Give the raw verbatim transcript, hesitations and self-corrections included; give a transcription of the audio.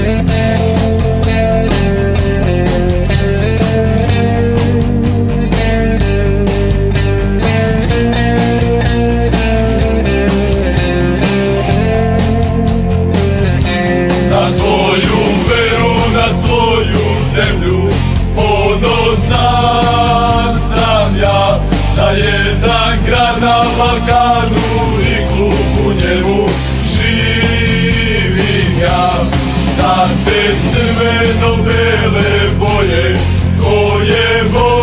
Ponosan sam ja za jedan grad na Balkanu i klub u njemu živim ja. Za te crveno-bele boje koje boje